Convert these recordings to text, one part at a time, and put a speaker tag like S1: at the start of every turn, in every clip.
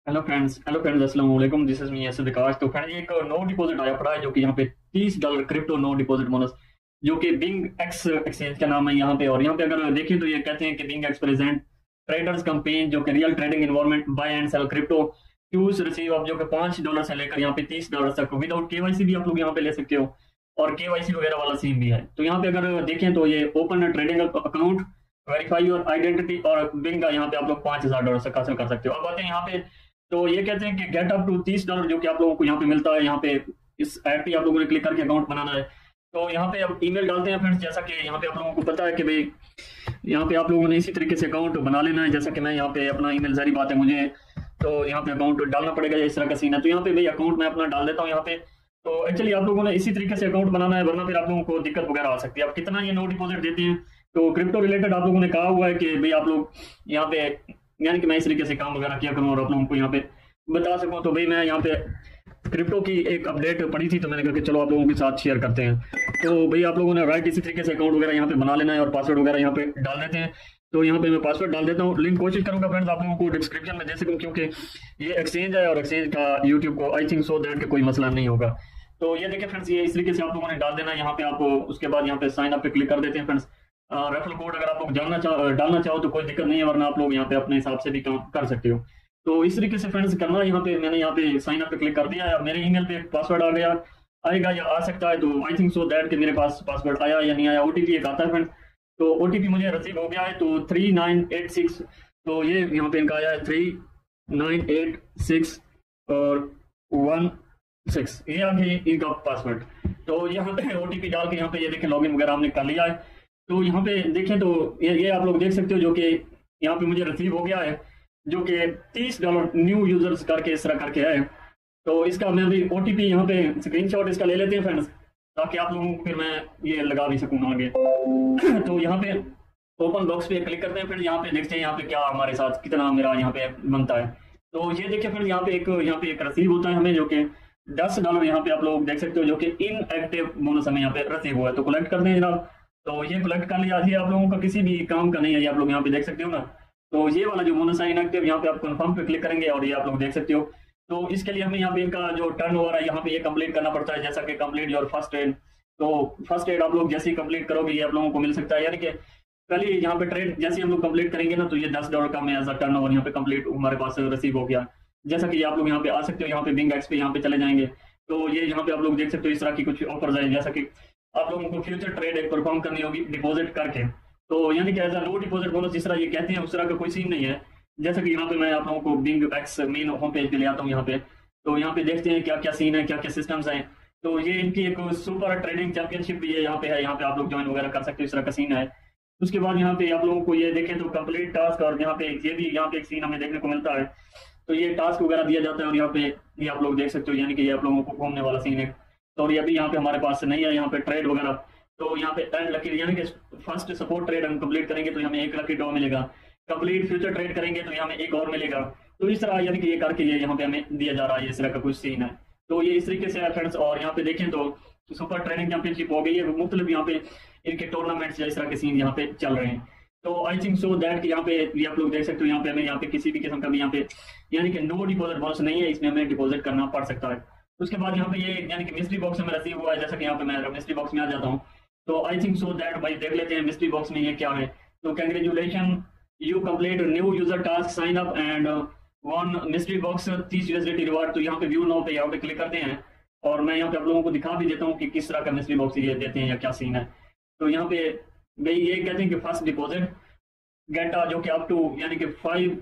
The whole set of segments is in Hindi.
S1: हेलो फ्रेंड्स अस्सलाम वालेकुम। This is me Yasir Vikas. तो फ्रेंड्स एक नो डिपॉजिट आया पड़ा है जो कि यहाँ पे $30 क्रिप्टो नो डिपॉजिट बोनस, जो कि बिंग एक्स एक्सचेंज का नाम है यहाँ पे। और यहाँ पे अगर देखें तो ये कहते हैं कि BingX present traders campaign, जो कि real trading environment buy and sell crypto क्यूज रिसीव आप, जो कि $5 से लेकर यहाँ पे $30 तक विदाउट केवाईसी भी आप लोग यहाँ पे ले सकते हो, और केवाईसी वगैरह वाला सीन भी है। तो यहाँ पे अगर देखें तो ये open trading account, verify your identity, और बिंग का यहाँ पे आप लोग $5000 तक हासिल कर सकते हो। अब आते हैं यहाँ पे, तो ये कहते हैं कि गेट अप टू $30 जो कि आप लोगों को यहाँ पे मिलता है। यहाँ पे इस ऐप पे आप लोगों ने क्लिक करके अकाउंट बनाना है। तो यहाँ पे अब ईमेल डालते हैं फ्रेंड्स, जैसा कि यहाँ पे आप लोगों को पता है कि भाई यहाँ पे आप लोगों ने इसी तरीके से अकाउंट बना लेना है। जैसा कि मैं यहाँ पे अपना ईमेल, जारी बात है मुझे तो यहाँ पे अकाउंट डालना पड़ेगा, इस तरह का सीन है। तो यहाँ पे भाई अकाउंट मैं अपना डाल देता हूँ यहाँ पे। तो एक्चुअली आप लोगों ने इसी तरीके से अकाउंट बनाना है, वरना फिर आप लोगों को दिक्कत वगैरह आ सकती है। आप कितना ये नो डिपॉजिट देते हैं, तो क्रिप्टो रिलेटेड आप लोगों ने कहा हुआ है कि भाई आप लोग यहाँ पे, यानी कि मैं इस तरीके से काम वगैरह किया करूँ और आप लोगों को यहाँ पे बता सकूं। तो भाई मैं यहाँ पे क्रिप्टो की एक अपडेट पड़ी थी, तो मैंने कहा कि चलो आप लोगों के साथ शेयर करते हैं। तो भाई आप लोगों ने राइट इसी तरीके से अकाउंट वगैरह यहाँ पे बना लेना है और पासवर्ड वगैरह यहाँ पे डाल देते हैं। तो यहाँ पे मैं पासवर्ड डाल देता हूँ। लिंक कोशिश करूंगा फ्रेंड्स आप लोगों को डिस्क्रिप्शन में दे सकूँ, क्योंकि ये एक्सचेंज है और एक्सचेंज का यूट्यूब को आई थिंक सो दैट के कोई मसला नहीं होगा। तो ये देखिए फ्रेंड्स, ये इस तरीके से आप लोगों ने डाल देना है यहाँ पे। आप उसके बाद यहाँ पे साइन अप पे क्लिक कर देते हैं फ्रेंड्स। रेफरल कोड अगर आप लोग डालना चाहो तो कोई दिक्कत नहीं है, वरना आप लोग यहाँ पे अपने हिसाब से भी काम कर सकते हो। तो इस तरीके से फ्रेंड्स करना है। यहाँ पे मैंने यहाँ पे साइन अप पे क्लिक कर दिया है। अब मेरे ईमेल पे एक पासवर्ड आ गया, आएगा या आ सकता है। तो आई थिंक सो दैट कि मेरे पास पासवर्ड आया या नहीं आया। ओटीपी एक आता है फ्रेंड्स, तो ओटीपी मुझे रिसीव हो गया है, तो 3986। तो ये यहाँ पे इनका आया है 3986 और 16, ये आ गया इनका पासवर्ड। तो यहाँ पे ओटीपी डाल के यहाँ पे ये देखें लॉगिन वगैरह हमने कर लिया है। तो यहाँ पे देखें तो ये आप लोग देख सकते हो, जो कि यहाँ पे मुझे रिसीव हो गया है, जो कि $30 न्यू यूजर्स करके इस तरह करके है। तो इसका मैं भी ओटीपी यहाँ पे स्क्रीनशॉट इसका ले लेते हैं फ्रेंड्स, ताकि आप लोगों को फिर मैं ये लगा भी सकूँ आगे। तो यहाँ पे ओपन बॉक्स पे क्लिक करते हैं, फिर यहाँ पे देखते हैं यहाँ पे क्या हमारे साथ कितना मेरा यहाँ पे बनता है। तो ये देखिए फिर यहाँ पे एक रसीद होता है हमें, जो कि $10 यहाँ पे आप लोग देख सकते हो, जो कि इनएक्टिव बोनस हमें यहाँ पे रसीद हुआ है। तो कलेक्ट करते हैं जनाब। तो ये कलेक्ट कर लिया। ये आप लोगों का किसी भी काम का नहीं है, ये आप लोग यहाँ पे देख सकते हो ना। तो ये वाला जो बोनस है इनएक्टिव, यहाँ पे आप कंफर्म पे क्लिक करेंगे और ये आप लोग देख सकते हो। तो इसके लिए हमें यहाँ पे इनका जो टर्न ओवर है यहाँ पे ये कंप्लीट करना पड़ता है, जैसा कि कंप्लीट योर फर्स्ट एड। तो फर्स्ट एड आप लोग जैसे ही कंप्लीट करोगे ये आप लोगों को मिल सकता है, यानी कि पहले यहाँ पे ट्रेड जैसे हम लोग कंप्लीट करेंगे ना, तो ये $10 का मैं एज अ टर्न ओवर यहाँ पे कंप्लीट हमारे पास रिसीव हो गया। जैसा कि आप लोग यहाँ पे आ सकते हो, यहाँ पे बिंग एक्स पे यहाँ पे चले जाएंगे। तो ये यहाँ पे आप लोग देख सकते हो इस तरह की कुछ ऑफर्स है, जैसा कि आप लोगों को फ्यूचर ट्रेड एक परफॉर्म करनी होगी डिपॉजिट करके। तो यानी कि as a no deposit bonus जिस तरह ये कहते हैं उस तरह का कोई सीन नहीं है। जैसा कि यहाँ पे मैं आप लोगों को BingX main home page पे ले आता हूँ यहाँ पे। तो यहाँ पे देखते हैं क्या क्या सीन है, क्या क्या सिस्टम्स हैं। तो ये इनकी एक सुपर ट्रेडिंग चैंपियनशिप भी है यहाँ पे आप लोग ज्वाइन वगैरह कर सकते हो, इस तरह का सीन है। उसके बाद यहाँ पे आप लोगों को ये देखें तो कंप्लीट टास्क, और यहाँ पे ये भी यहाँ पे एक सीन हमें देखने को मिलता है। तो ये टास्क वगैरह दिया जाता है, और यहाँ पे ये आप लोग देख सकते हो, यानी कि ये आप लोगों को घूमने वाला सीन है। तो और ये अभी यहाँ पे हमारे पास नहीं है यहाँ पे ट्रेड वगैरह। तो यहाँ पे 10 लकी, यानी कि फर्स्ट सपोर्ट ट्रेड हम कंप्लीट करेंगे तो हमें 1 लकी ड्रॉ मिलेगा। कंप्लीट फ्यूचर ट्रेड करेंगे तो हमें एक और मिलेगा। तो इस तरह यानी कि ये करके ये यहाँ पे हमें दिया जा रहा है, इस तरह का कुछ सीन है। तो ये इस तरीके से है फ्रेंड्स। और यहाँ पे देखें तो सुपर ट्रेडिंग चैंपियनशिप हो गई है, मुख्तलिफ यहाँ पे इनके टूर्नामेंट्स या इस तरह के सीन यहाँ पे चल रहे हैं। तो आई थिंक सो दैट कि यहाँ पे ये आप लोग देख सकते हो, यहाँ पे हमें यहाँ पे किसी भी किस्म का भी यहाँ पे यानी कि नो डिपॉजिट बोनस नहीं है, इसमें हमें डिपॉजिट करना पड़ सकता है। उसके बाद यहाँ पे ये यानी कि मिस्ट्री बॉक्स में रिसीव हुआ है, जैसा कि यहाँ पे मैं मिस्ट्री बॉक्स में आ जाता हूँ। तो आई थिंक सो दैट भाई देख लेते हैं मिस्ट्री बॉक्स में ये क्या है। तो congratulation, you complete new user task, sign up and one mystery box $30 reward. तो यहाँ पे व्यू नाउ पे यहाँ पे क्लिक करते हैं, और मैं यहाँ पे आप लोगों को दिखा भी देता हूँ कि किस तरह का मिस्ट्री बॉक्स ये देते हैं या क्या सीन है। तो यहाँ पे भाई ये कहते हैं कि फर्स्ट डिपॉजिट गेटा, जो कि अप टू यानी कि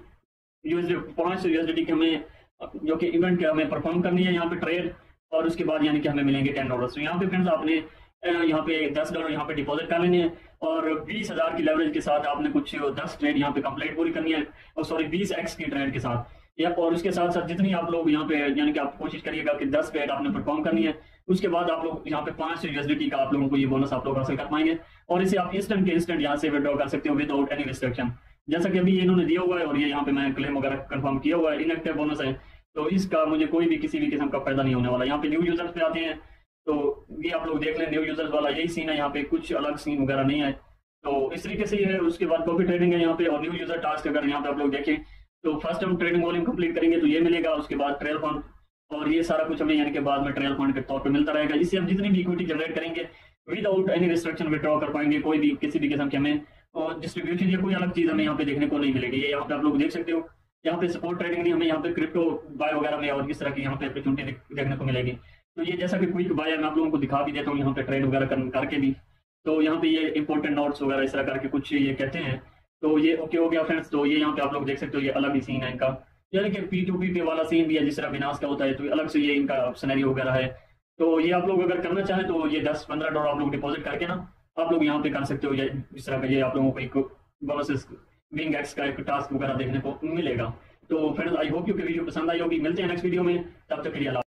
S1: 5 यूएसडी के हमें, जो कि इवेंट के हमें परफॉर्म करनी है यहाँ पे ट्रेड, और उसके बाद यानी कि हमें मिलेंगे $10। तो यहाँ पे फ्रेंड्स आपने यहाँ पे $10 यहाँ पे डिपॉजिट कर लेने हैं, और 20,000 की लेवरेज के साथ आपने कुछ 10 ट्रेड यहाँ पे कंप्लीट पूरी करनी है, और सॉरी 20x की ट्रेड के साथ या, और उसके साथ साथ जितनी आप लोग यहाँ पे यानी कि आप कोशिश करिएगा कि 10 ट्रेड आपने परफॉर्म करनी है। उसके बाद आप लोग यहाँ पे 5 यूएसडी का आप लोगों को ये बोनस आप लोग हासिल कर पाएंगे, और इसे आप इंस्टेंट के इंस्टेंट यहाँ से विड्रॉ कर सकते हो विदाउट एनी रिस्ट्रिक्शन, जैसा कि अभी इन्होंने दिया हुआ है। और ये यहाँ पे मैं क्लेम वगैरह कंफर्म किया हुआ है, इनएक्टिव बोनस है। तो इसका मुझे कोई भी किसी भी किस्म का फायदा नहीं होने वाला। यहाँ पे न्यू यूजर्स पे आते हैं, तो ये आप लोग देख लें न्यू यूजर्स वाला यही सीन है, यहाँ पे कुछ अलग सीन वगैरह नहीं है। तो इस तरीके से ये है। उसके बाद कॉपी ट्रेडिंग है यहाँ पे, और न्यू यूजर टास्क अगर यहाँ पे आप लोग देखें तो फर्स्ट हम ट्रेडिंग वॉल्यूम कंप्लीट करेंगे तो ये मिलेगा, उसके बाद ट्रेल फंड, और ये सारा कुछ हमें यानी कि बाद में ट्रेल फंड के तौर पर मिलता रहेगा। इससे हम जितनी भी इक्विटी जनरेट करेंगे विदाउट एनी रिस्ट्रिक्शन विड्रॉ कर पाएंगे, कोई भी किसी भी किस्म के हमें और डिस्ट्रीब्यूशन या कोई अलग चीज हमें यहाँ पे देखने को नहीं मिलेगी। ये यहाँ पे आप लोग देख सकते हो, यहाँ पे सपोर्ट ट्रेडिंग नहीं, हमें यहाँ पे क्रिप्टो बाय वगैरह में और इस तरह की यहाँ पे अपॉर्चुनिटी देखने को मिलेगी। तो ये जैसा कि क्विक बाय मैं आप लोगों को दिखा भी देता हूँ यहाँ पे ट्रेड वगैरह करके भी। तो यहाँ पे ये इंपॉर्टेंट नोट्स वगैरह इस तरह करके कुछ ये कहते हैं। तो ये ओके हो गया फ्रेंड्स। तो ये यहाँ पे आप लोग देख सकते हो, ये अलग ही सीन है इनका, यानी कि P2P पे वाला सीन भी है जिस तरह बिनास का होता है, तो अलग से ये इनका सिनेरियो वगैरह है। तो ये आप लोग अगर करना चाहें तो ये $10-15 आप लोग डिपॉजिट करके ना आप लोग यहाँ पे कर सकते हो। ये इस तरह का ये आप लोगों को एक बोनस विंग एक्स का एक टास्क वगैरह देखने को मिलेगा। तो फ्रेंड्स आई होप यू कि वीडियो पसंद आई होगी। मिलते हैं नेक्स्ट वीडियो में, तब तक के लिए